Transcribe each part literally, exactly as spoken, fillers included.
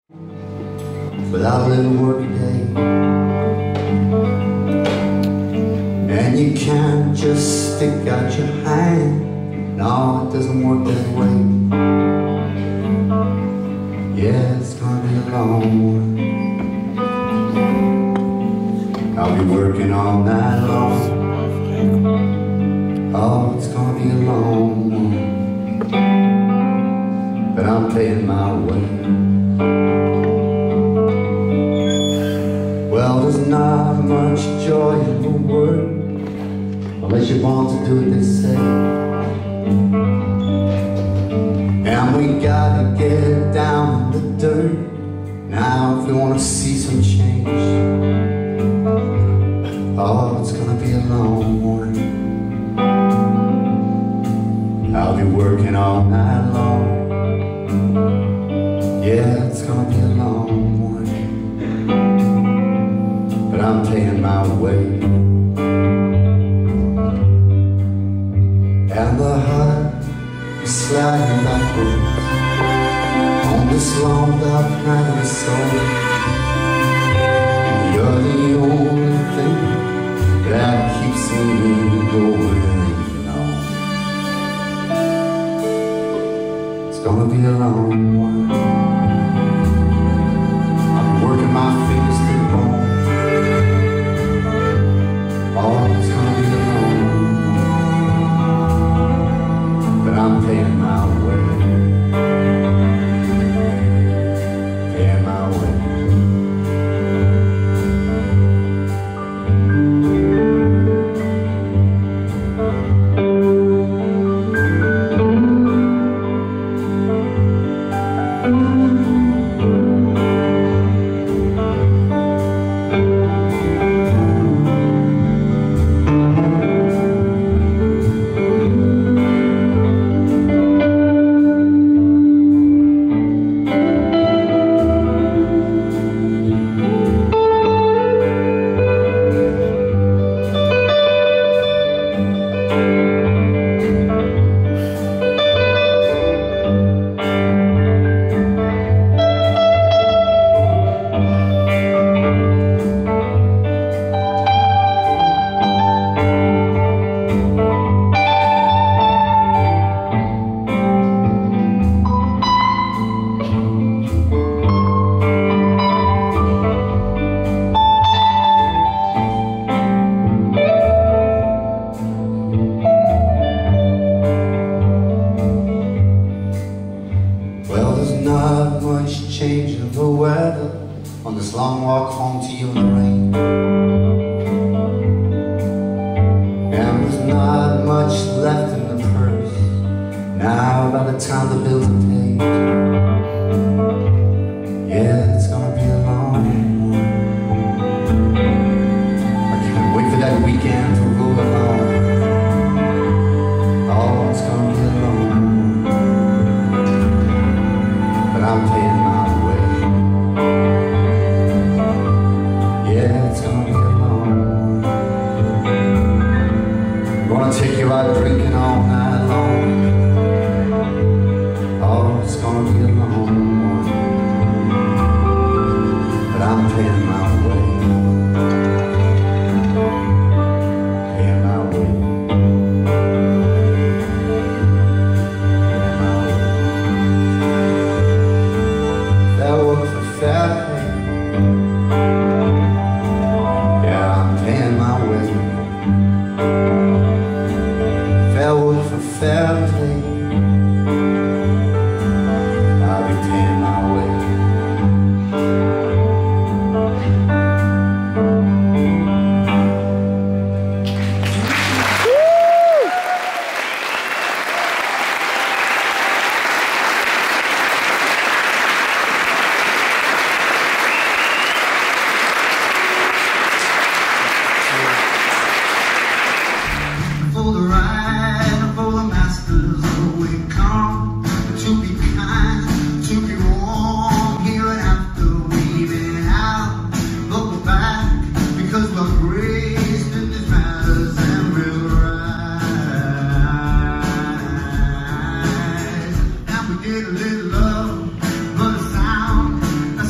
without a little work a day. And you can't just stick out your hand. No, it doesn't work that way. Yeah, it's gonna be a long one. I'll be working all night long. Oh, it's gonna be a long one, but I'm paying my way. Well, there's not much joy in the world unless you want to do what they say. And we gotta get down in the dirt now if we want to see some change. Oh, it's gonna be a long one. I'll be working all night long. Yeah, it's gonna be a long one, but I'm paying my way. And the heart is sliding backwards on this long dark night of the soul. You're the only thing that keeps me going on. It's gonna be a long one. I'm working my fingers to the bone. Oh, it's gonna be a long one, but I'm paying my way. Paying my way. Not much change in the weather on this long walk home to you in the rain. And there's not much left in the purse now by the time the bills are paid. Yeah, it's gonna be a long one. I can't wait for that weekend to roll along. Oh, it's gonna be a long one, but I'm paying my way. Yeah, it's gonna be a long one. Gonna take you out drinking all night long. Oh, it's gonna be a long one, but I'm paying my way. Paying my way. Paying my way. That work for fair pay. Yeah, I'm paying my way. Fair work for fair play. I'll be paying my way. For the ride, for the masters, we come to be kind, to be warm, here and after we've been out. But we're back because we're graced in these matters and we'll rise. And we get a little love, but a sound, a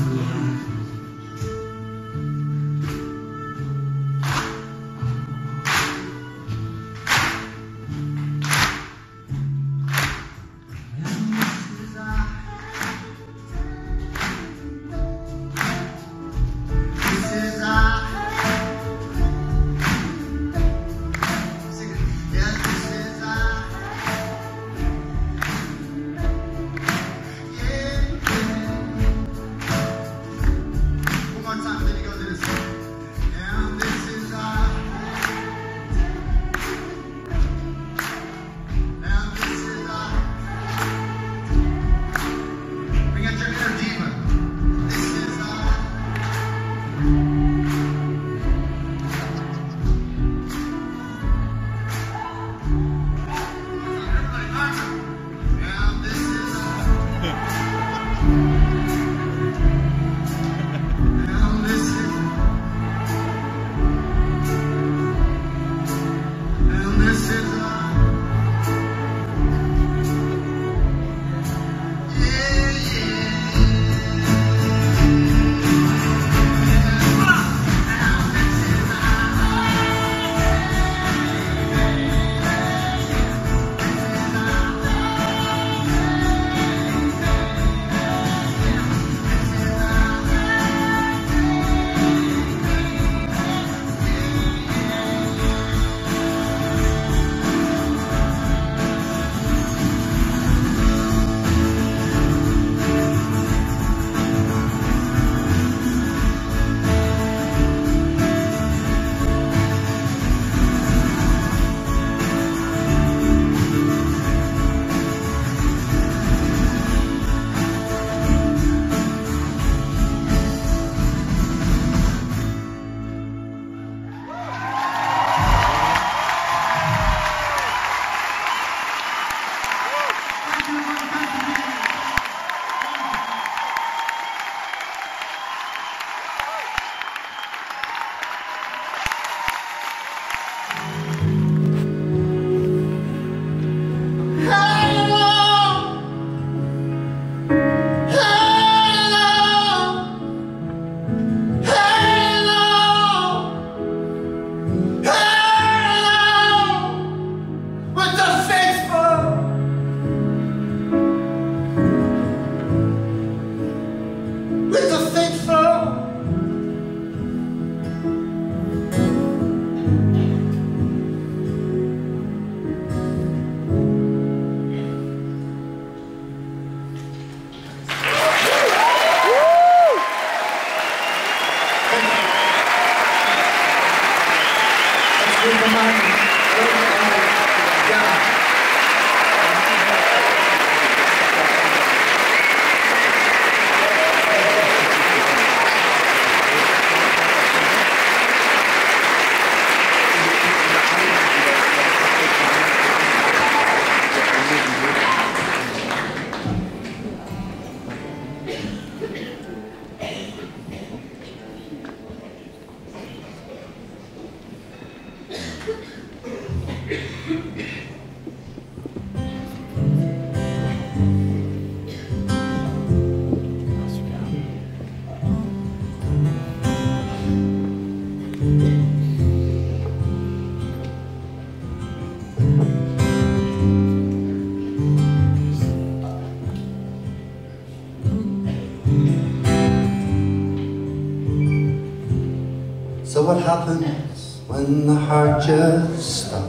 So what happens when the heart just stops?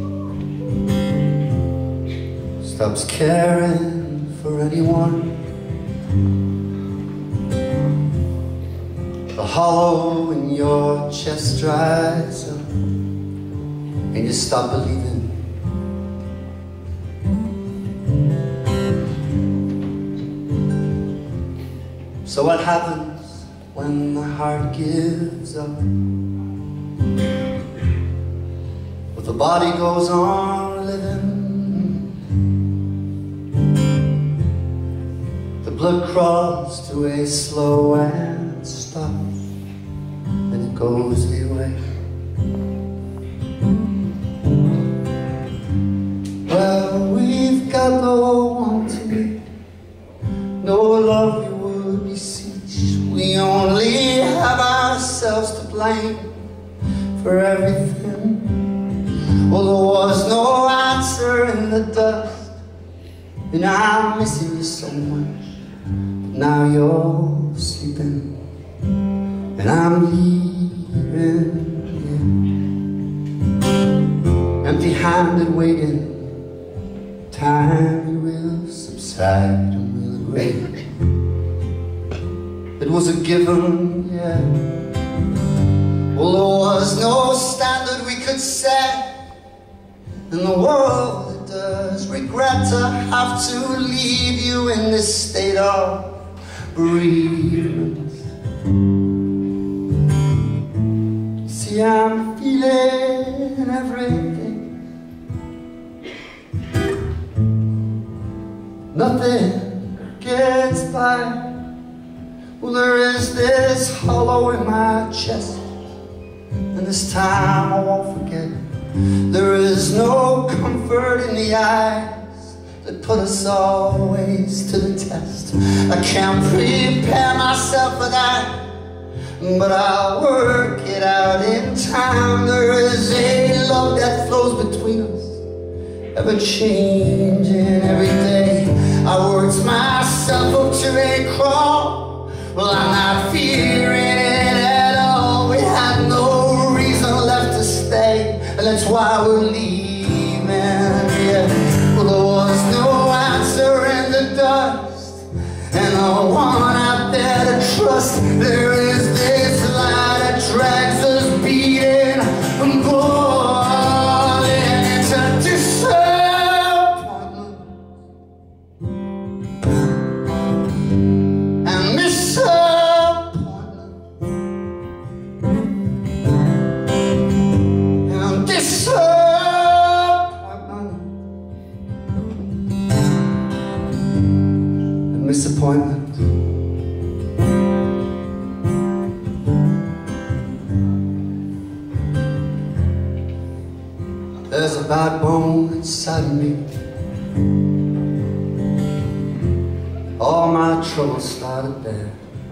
Stops caring for anyone? The hollow in your chest dries up and you stop believing. So what happens when the heart gives up? But the body goes on living. The blood crawls to a slow and stop, and it goes away. Well, we've got no one to meet, no love we would beseech. We only have ourselves to blame for everything. Well, there was no answer in the dust, and I miss you so much. But now you're sleeping, and I'm leaving, yeah. Empty-handed waiting. Time will subside and will agree. It was a given, yeah. Well, there was no standard we could set in the world. It does regret to have to leave you in this state of bereavement. See, I'm feeling everything. Nothing gets by. Well, there is this hollow in my chest, and this time I won't forget. There is no comfort in the eyes that put us always to the test. I can't prepare myself for that, but I'll work it out in time. There is a love that flows between us, ever changing every day. I worked myself up to a crawl. Well, I'm not fearing it at all. We had no reason left to stay, and that's why we're leaving, yeah. Well, there was no answer in the dust, and no one out there to trust. There is this lie that drags us beating and boiling into disappointment and disappointment and disappointment and disappointment. There's a backbone inside of me. All my troubles started there.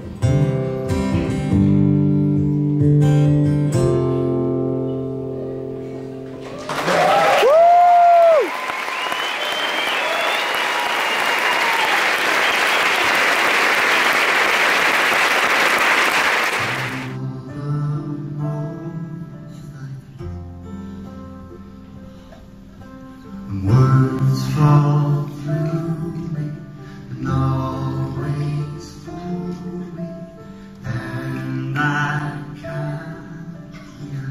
Words fall through me and always fool me, and I can't hear.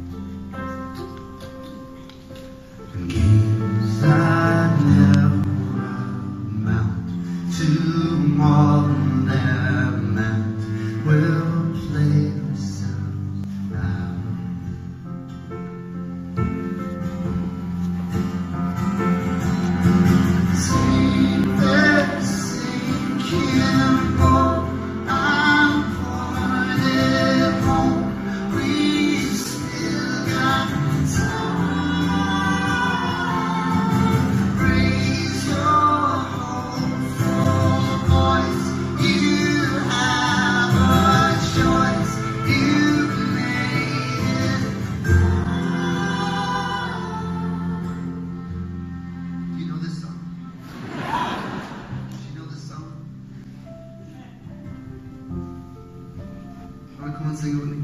And games that never amount to more than they're meant will play themselves out. Come on, sing it with me.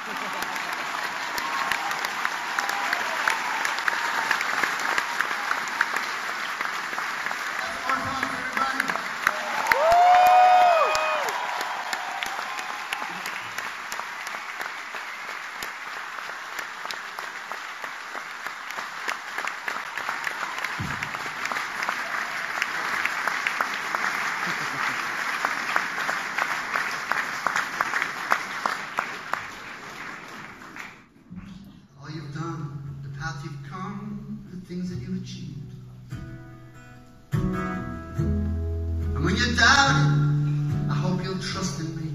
All you've done, the path you've come, the things that you've achieved. And when you're doubting, I hope you'll trust in me.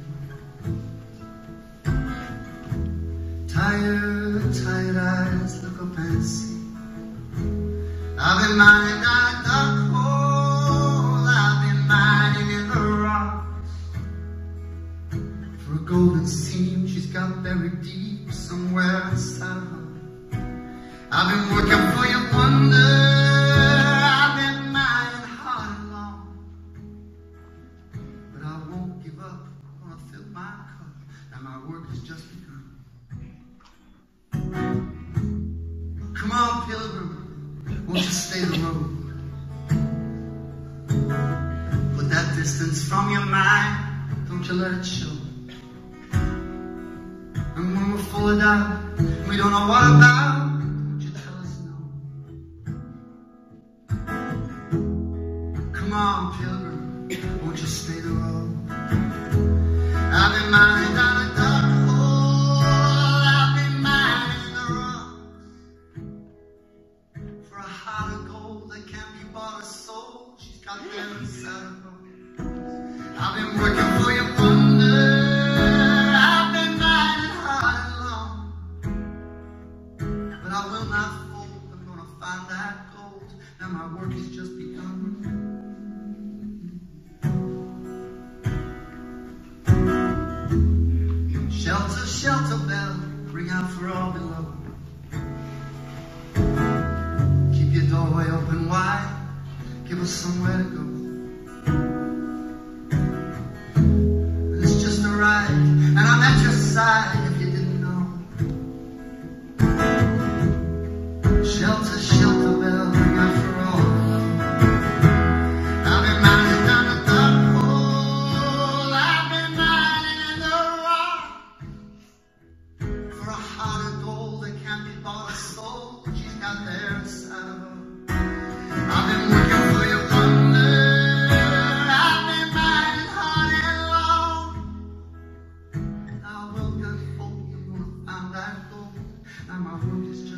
Tired, tired eyes, look up and see. I've been mining down a dark hole, I've been mining in the rocks for a golden seam she's got buried deep somewhere inside of her. I've been working for your wonder, I've been mining hard and long, but I won't give up, I'm gonna fill my cup, and my work has just begun. Come on, pilgrim, won't you stay the road? Put that distance from your mind, don't you let it show. And when we're full of doubt, we don't know what about, don't you tell us no. Come on, pilgrim, won't you stay the road? I've been mining down a dark hole, I've been mining in the rocks for a heart of gold that can't be bought a soul she's got there inside of her. I've been working for your wonder, I've been mining hard and long, but I will not fold, I'm gonna find that gold, and my work has just begun. Shelter, shelter bell, ring out for all below. Keep your doorway open wide, give us somewhere to go. It's just a ride, and I'm at your side if you didn't know. Shelter, shelter bell, ring out for all below. I've been mining down a dark hole, I've been mining in the rock for a heart of gold that can't be bought a soul she's got there inside of her. I've been working for your wonder, I've been mining hard and long. I will get home, I'm gonna find that gold, and my work is just